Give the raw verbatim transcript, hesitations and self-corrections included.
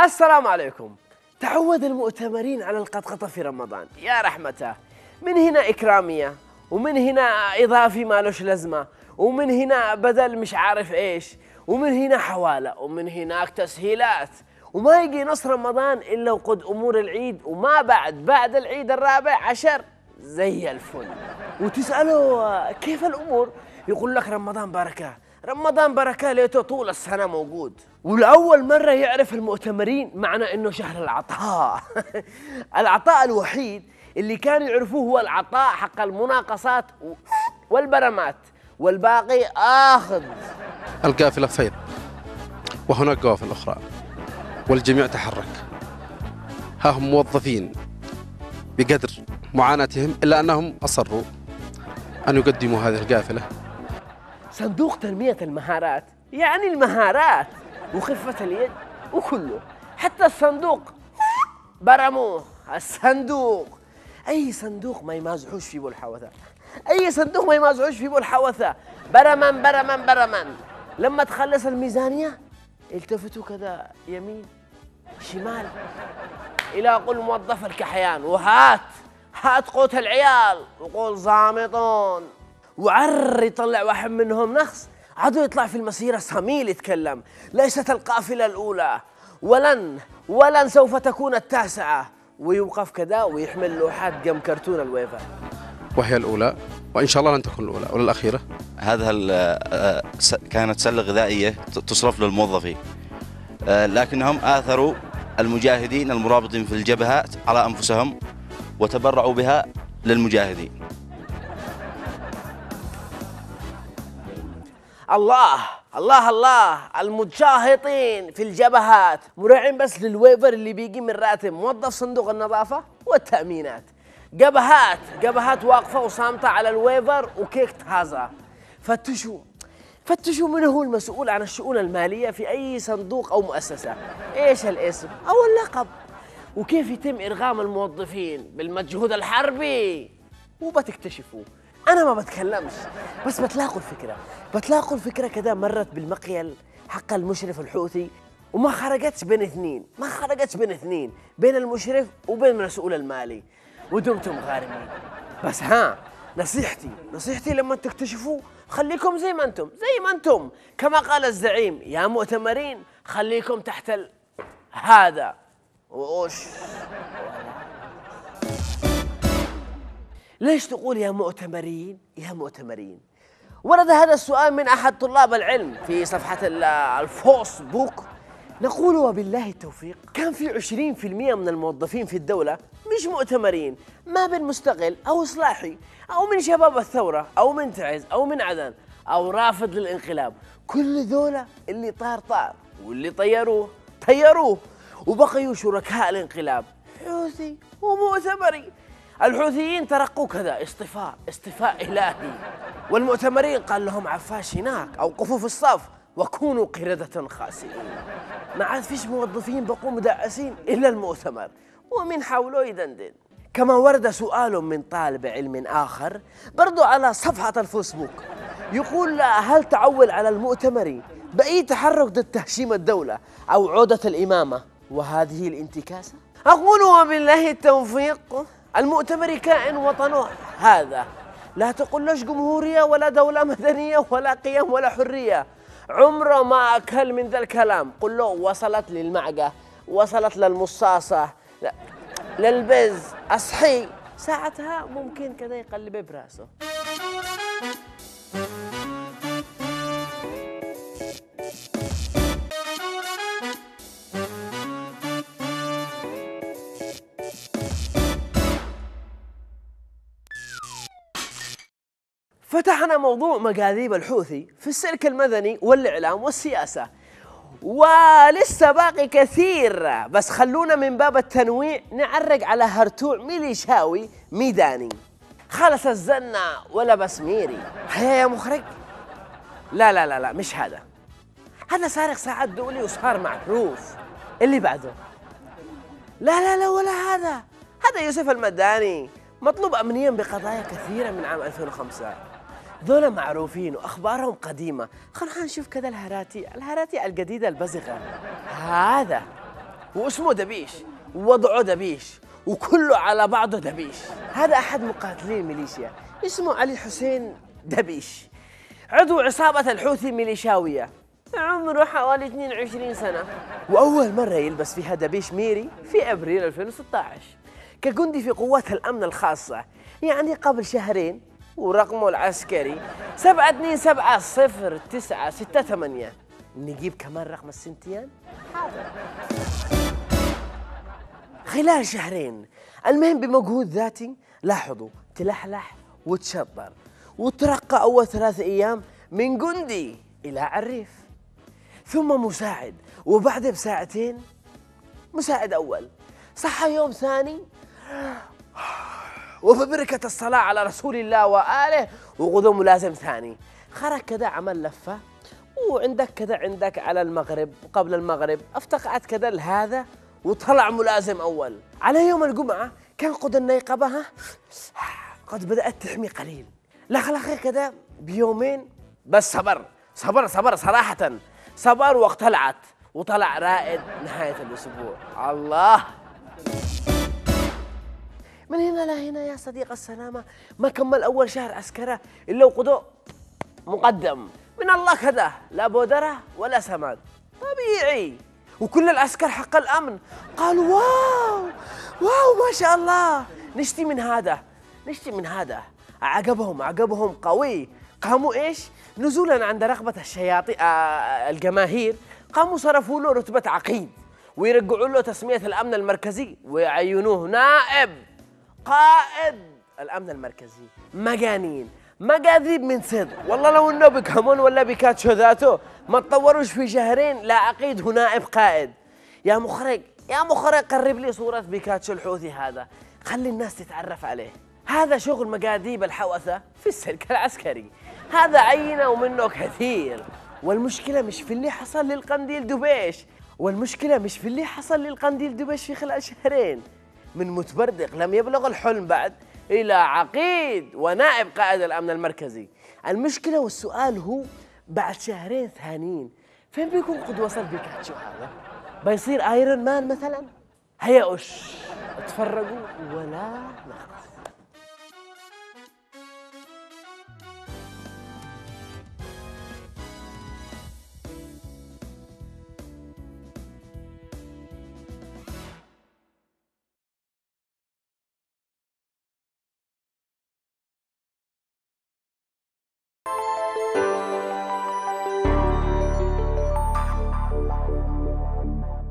السلام عليكم. تعود المؤتمرين على القطقطة في رمضان يا رحمته، من هنا إكرامية ومن هنا إضافي مالوش لازمة ومن هنا بدل مش عارف إيش ومن هنا حوالة ومن هناك تسهيلات، وما يجي نص رمضان إلا وقد أمور العيد وما بعد بعد العيد الرابع عشر زي الفل. وتسأله كيف الأمور يقول لك رمضان بركة، رمضان بركة ليته طول السنة موجود. والأول مرة يعرف المؤتمرين معنى إنه شهر العطاء. العطاء الوحيد اللي كانوا يعرفوه هو العطاء حق المناقصات والبرمات، والباقي آخذ. القافلة فيض وهناك قوافل أخرى والجميع تحرك، ها هم موظفين بقدر معاناتهم إلا أنهم أصروا أن يقدموا هذه القافلة. صندوق تنمية المهارات يعني المهارات وخفة اليد وكله، حتى الصندوق برموه. الصندوق أي صندوق ما يمازحوش فيه بالحوثة، أي صندوق ما يمازحوش فيه بالحوثة، برمن برمن برمن. لما تخلص الميزانية التفتوا كذا يمين شمال إلى قل موظف الكحيان وهات هات قوت العيال وقول زامطون، وعر يطلع واحد منهم نخس عدو يطلع في المسيرة صميل يتكلم: ليست القافلة الأولى ولن ولن سوف تكون التاسعة، ويوقف كذا ويحمل لوحات قم كرتون الويفر. وهي الأولى وإن شاء الله لن تكون الأولى ولا الأخيرة. هذا كانت سلة غذائية تصرف للموظفين، لكنهم آثروا المجاهدين المرابطين في الجبهات على أنفسهم وتبرعوا بها للمجاهدين. الله الله الله، المتشاهطين في الجبهات مراعين بس للويفر اللي بيجي من راتب موظف صندوق النظافة والتأمينات. جبهات جبهات واقفة وصامتة على الويفر وكيك تازة. فتشوا فتشوا من هو المسؤول عن الشؤون المالية في أي صندوق أو مؤسسة، إيش الاسم أو اللقب، وكيف يتم إرغام الموظفين بالمجهود الحربي، وبتكتشفوا. أنا ما بتكلمش بس بتلاقوا الفكرة، بتلاقوا الفكرة كذا مرت بالمقيل حق المشرف الحوثي وما خرجتش بين اثنين، ما خرجتش بين اثنين، بين المشرف وبين المسؤول المالي، ودمتم غارمين. بس ها نصيحتي نصيحتي لما تكتشفوا خليكم زي ما انتم، زي ما انتم، كما قال الزعيم: يا مؤتمرين خليكم تحت ال... هذا وش. ليش تقول يا مؤتمرين يا مؤتمرين؟ ورد هذا السؤال من أحد طلاب العلم في صفحة الفيسبوك. نقول وبالله التوفيق، كان في عشرين بالمئة من الموظفين في الدولة مش مؤتمرين، ما بين مستقل أو إصلاحي أو من شباب الثورة أو من تعز أو من عدن أو رافض للانقلاب. كل ذولا اللي طار طار واللي طيروه طيروه وبقيوا شركاء الانقلاب، حوثي ومؤتمري. الحوثيين ترقوا كذا اصطفاء اصطفاء إلهي، والمؤتمرين قال لهم عفاش هناك أو قفوا في الصف وكونوا قردة خاسئين. ما عاد فيش موظفين بقوا مدعسين إلا المؤتمر ومن حوله يدندن. كما ورد سؤال من طالب علم آخر برضو على صفحة الفيسبوك، يقول: هل تعول على المؤتمرين بأي تحرك ضد تهشيم الدولة أو عودة الإمامة وهذه الانتكاسة؟ أقول وبالله التوفيق، المؤتمر كائن وطنه هذا، لا تقول لش جمهورية ولا دولة مدنية ولا قيم ولا حرية، عمره ما أكل من ذا الكلام. قل له وصلت للمعقة، وصلت للمصاصة، للبز أصحي، ساعتها ممكن كذا يقلب براسه. فتحنا موضوع مجاذيب الحوثي في السلك المدني والإعلام والسياسة، ولسه باقي كثير، بس خلونا من باب التنويع نعرق على هرتوع ميليشاوي ميداني خلص الزنة ولبس ميري. هيا يا مخرج؟ لا لا لا لا مش هذا، هذا سارق ساعات دولي وصار معروف. اللي بعده لا لا لا ولا هذا، هذا يوسف المداني مطلوب أمنيا بقضايا كثيرة من عام ألفين وخمسة. ذولا معروفين وأخبارهم قديمة. خلنا نشوف كذا الهراتي الهراتي الجديدة البزغة. هذا واسمه دبيش ووضعه دبيش وكله على بعضه دبيش. هذا أحد مقاتلي الميليشيا اسمه علي حسين دبيش، عضو عصابة الحوثي الميليشاوية، عمره حوالي اثنين وعشرين سنة، وأول مرة يلبس فيها دبيش ميري في أبريل ألفين وستة عشر كجندي في قوات الأمن الخاصة، يعني قبل شهرين، ورقمه العسكري سبعة اثنين سبعة صفر تسعة ستة ثمانية. نجيب كمان رقم السنتيان؟ حاضر. خلال شهرين المهم بمجهود ذاتي لاحظوا تلحلح وتشطر وترقى أول ثلاث أيام من جندي إلى عريف، ثم مساعد، وبعد بساعتين مساعد أول، صحى يوم ثاني وببركة الصلاة على رسول الله وآله وغدو ملازم ثاني، خرج كذا عمل لفة، وعندك كذا عندك على المغرب وقبل المغرب افتقعت كذا لهذا وطلع ملازم أول. على يوم الجمعة كان قد النيقبة ها قد بدأت تحمي قليل، لخلخ كذا بيومين بس صبر صبر صبر صراحة صبر واقتلعت وطلع رائد نهاية الأسبوع. الله، من هنا لهنا يا صديق السلامة ما كمل أول شهر عسكرة إلا وقضوا مقدم من الله كذا، لا بودرة ولا سماد، طبيعي. وكل العسكر حق الأمن قالوا واو واو ما شاء الله، نشتي من هذا نشتي من هذا. عجبهم عجبهم قوي، قاموا إيش نزولا عند رغبة الشياطين آه الجماهير، قاموا صرفوا له رتبة عقيد ويرجعوا له تسمية الأمن المركزي ويعينوه نائب قائد الأمن المركزي. مجانين مجاذيب من صدق، والله لو انه بكمون ولا بكاتشو ذاته ما تطوروش في شهرين لا عقيد هو نائب قائد. يا مخرج يا مخرج قرب لي صورة بيكاتشو الحوثي هذا، خلي الناس تتعرف عليه. هذا شغل مجاذيب الحوثة في السلك العسكري، هذا عينة ومنه كثير. والمشكلة مش في اللي حصل للقنديل دبيش، والمشكلة مش في اللي حصل للقنديل دبيش في خلال شهرين، من متبردق لم يبلغ الحلم بعد إلى عقيد ونائب قائد الأمن المركزي. المشكلة والسؤال هو بعد شهرين ثانيين فين بيكون قد وصل بيكاتشو هذا؟ بيصير ايرون مان مثلا؟ هيا أش اتفرجوا ولا نخلص.